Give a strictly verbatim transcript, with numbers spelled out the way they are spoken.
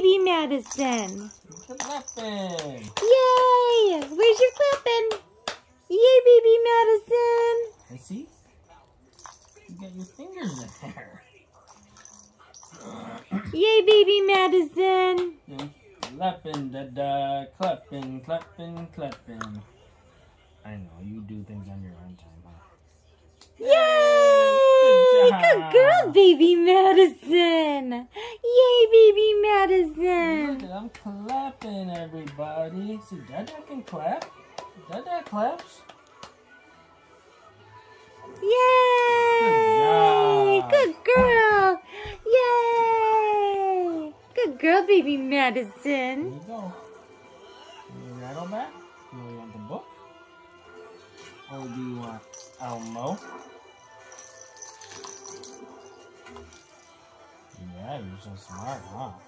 baby Madison. Clapping. Yay! Where's your clapping? Yay, baby Madison. I see. You got your fingers in there. Yay, baby Madison. Yeah. Clapping, da da, clapping, clapping, clapping. I know, you do things on your own time, huh? Yay! Good Good job. girl, baby Madison. Yay, baby Madison. Look, I'm clapping, everybody. See, Dada can clap. Dada claps. Yay! Good job. Good girl. Yay! Good girl, baby Madison. There you go. You rattle back? Do you want the book? Or do you want Elmo? Yeah, you're so smart, huh?